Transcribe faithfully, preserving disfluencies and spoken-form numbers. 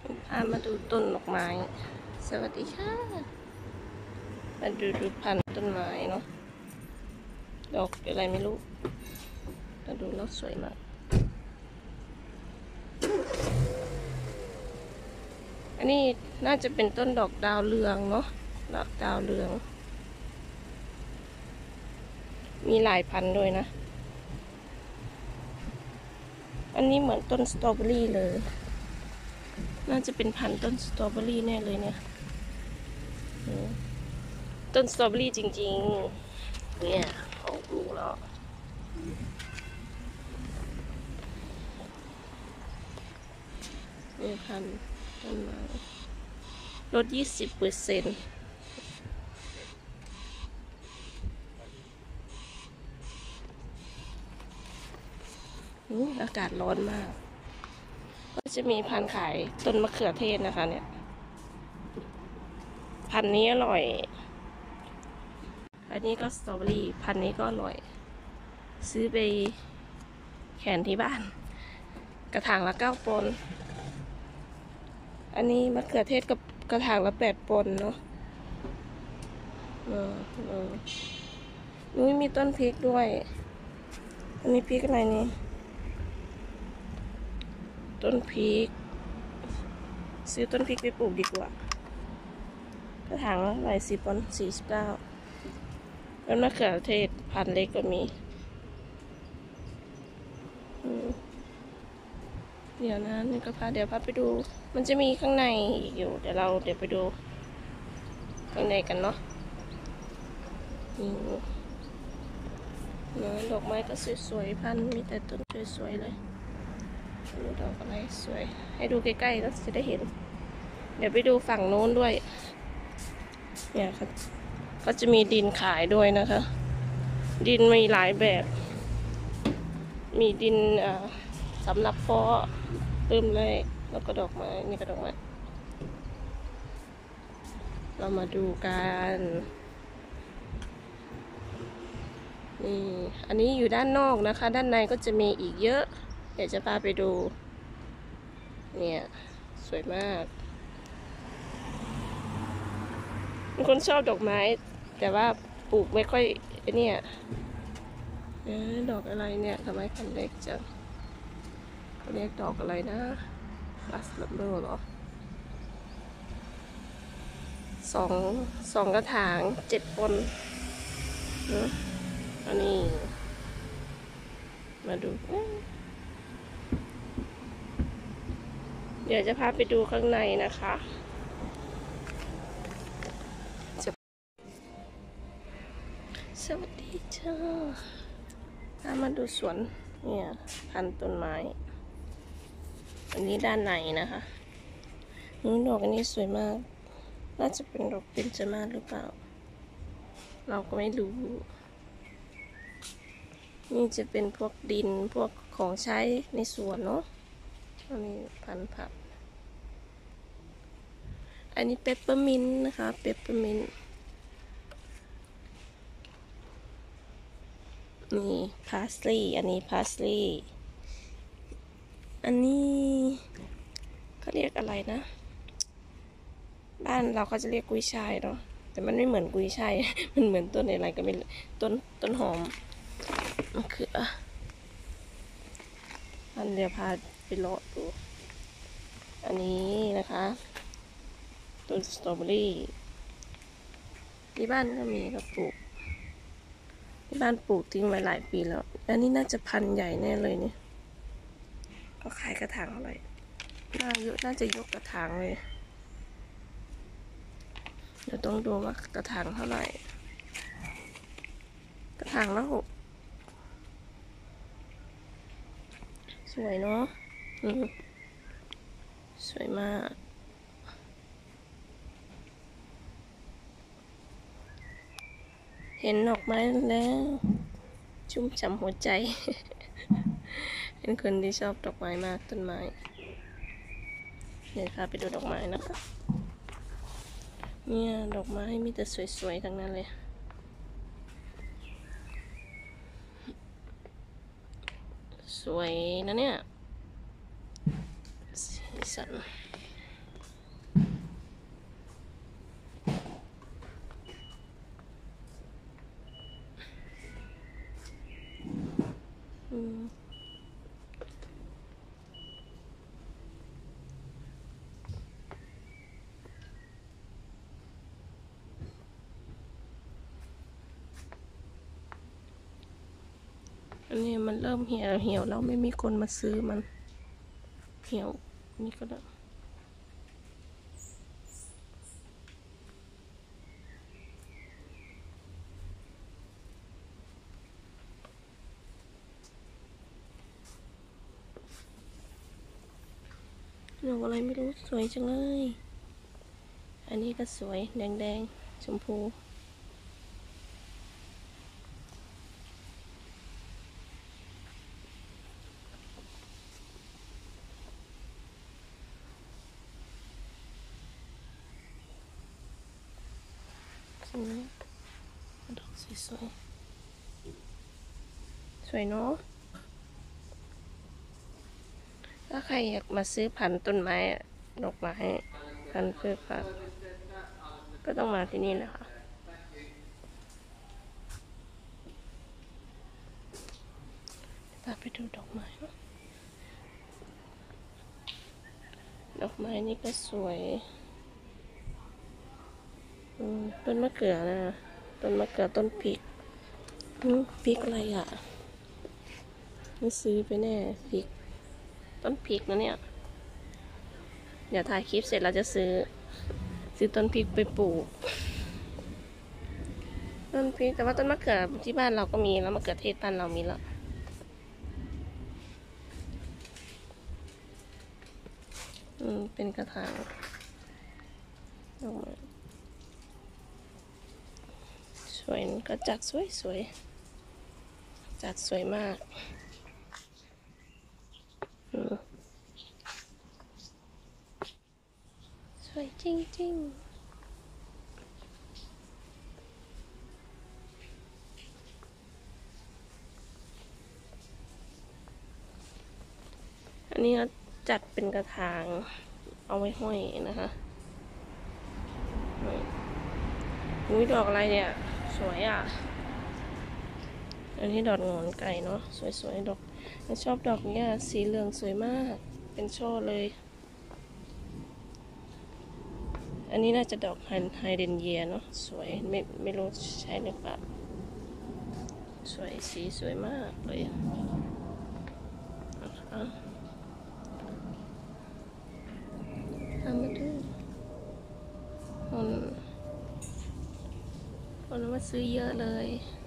พามาดูต้นดอกไม้สวัสดีค่ะมาดูดูพันธุ์ต้นไม้เนาะดอกอะไรไม่รู้แต่ดูแล้วสวยมากอันนี้น่าจะเป็นต้นดอกดาวเรืองเนาะดอกดาวเรืองมีหลายพันธุ์ด้วยนะอันนี้เหมือนต้นสตรอเบอรี่เลยน่าจะเป็นพันธุ์ต้นสตรอเบอรี่แน่เลยเนี่ยต้นสตรอเบอรี่จริงๆเนี่ยออกลูกแล้วนี่พันธุ์ต้นไม้ลดยี่สิบเปอร์เซ็นต์อากาศร้อนมากก็จะมีพันธุ์ขายต้นมะเขือเทศนะคะเนี่ยพันธุ์นี้อร่อยอันนี้ก็สตรอเบอรี่พันธุ์นี้ก็อร่อยซื้อไปแขวนที่บ้านกระถางละเก้าปนอันนี้มะเขือเทศกับกระถางละแปดปนเนาะเออเออนุ้ยมีต้นพริกด้วยอันนี้พริกอะไรนี่ต้นพริกซื้อต้นพริกไปปลูกดีกว่ากระถางละหลายสิบปนสี่สิบเก้าแล้วมะเขือเทศพันเล็กก็มีเดี๋ยวนะนี่ก็พาเดี๋ยวพาไปดูมันจะมีข้างในอีกอยู่เดี๋ยวเราเดี๋ยวไปดูข้างในกันเนาะนี่นะดอกไม้ก็สวยๆพันมีแต่ต้นสวยๆเลยดูดอกอะไรสวยให้ดูใกล้ๆก็จะได้เห็นเดี๋ยวไปดูฝั่งโน้นด้วยเนี่ยเขาก็จะมีดินขายด้วยนะคะดินมีหลายแบบมีดินอ่าสำหรับเพาะเติมเลยแล้วก็ดอกไม้นี่ก็ดอกไม้เรามาดูกันนี่อันนี้อยู่ด้านนอกนะคะด้านในก็จะมีอีกเยอะเดี๋ยวจะพาไปดูเนี่ยสวยมากเป็นคนชอบดอกไม้แต่ว่าปลูกไม่ค่อยเนี่ยเออดอกอะไรเนี่ยทำไมพันเล็กจังเขาเรียกดอกอะไรนะบัสลัมเบอร์เหรอสองสองกระถางเจ็ดปนนะอันนี้มาดูเดี๋ยวจะพาไปดูข้างในนะคะสวัสดีจ้าพามาดูสวนเนี่ยพันต้นไม้อันนี้ด้านในนะคะนี่ดอกอันนี้สวยมากน่าจะเป็นดอกเบญจมาศหรือเปล่าเราก็ไม่รู้นี่จะเป็นพวกดินพวกของใช้ในสวนเนาะอันนี้พันธุ์ผักอันนี้เปปเปอร์มินต์นะคะเปปเปอร์มินต์นี่พาสลีย์อันนี้พาสลีย์อันนี้เขาเรียกอะไรนะบ้านเราก็จะเรียกกุยช่ายเนาะแต่มันไม่เหมือนกุยช่ายมันเหมือนต้นอะไรก็ไม่ต้นต้นหอมมะเขืออันเดี๋ยวพาไปเลาะดูอันนี้นะคะต้นสตรอเบอรี่ที่บ้านก็มีก็ปลูกที่บ้านปลูกทิ้งไว้หลายปีแล้วอันนี้น่าจะพันธุ์ใหญ่แน่เลยเนี่ยก็ขายกระถางเท่าไหร่น่าเยอะน่าจะยกกระถางเลยเดี๋ยวต้องดูว่ากระถางเท่าไหร่กระถางละหกสวยเนาะสวยมากเห็นดอกไม้แล้วชุ่มฉ่ำหัวใจเป็นคนที่ชอบดอกไม้มากต้นไม้เดี๋ยวพาไปดูดอกไม้นะคะเนี่ยดอกไม้มีแต่สวยๆทั้งนั้นเลยสวยนะเนี่ยสีสันนนี้มันเริ่มเหี่ยวเหี่ยวแล้วไม่มีคนมาซื้อมันเหี่ยวนี่ก็ได้ดอกอะไรไม่รู้สวยจังเลยอันนี้ก็สวยแดงๆชมพูสวยดอกสวยๆสวยเนาะถ้าใครอยากมาซื้อพันธุ์ต้นไม้ดอกไม้พันธุ์พืชผักก็ต้องมาที่นี่นะคะพาไปดูดอกไม้ดอกไม้นี่ก็สวยต้นมะเขือนะต้นมะเขือต้นพริกพริกอะไรอ่ะไม่ซื้อไปแน่พริกต้นพริกนะเนี่ยเดี๋ยวถ่ายคลิปเสร็จเราจะซื้อซื้อต้นพริกไปปลูกต้นพริกแต่ว่าต้นมะเขือที่บ้านเราก็มีแล้วมะเขือเทศบ้านเรามีแล้วอืมเป็นกระถางดอกไม้สวยก็จัดสวยสวยจัดสวยมากสวยจริงๆอันนี้เราจัดเป็นกระถางเอาไว้ห้อยนะคะอุ้ยดอกอะไรเนี่ยสวยอ่ะอันนี้ดอกงอนไก่เนาะสวยๆดอกชอบดอกนี้สีเหลืองสวยมากเป็นช่อเลยอันนี้น่าจะดอกไฮเดรนเยียเนาะสวยไม่ไม่รู้ใช่หรือเปล่าสวยสีสวยมากเลยนะคะทำมาดูคนคนมาซื้อเยอะเลย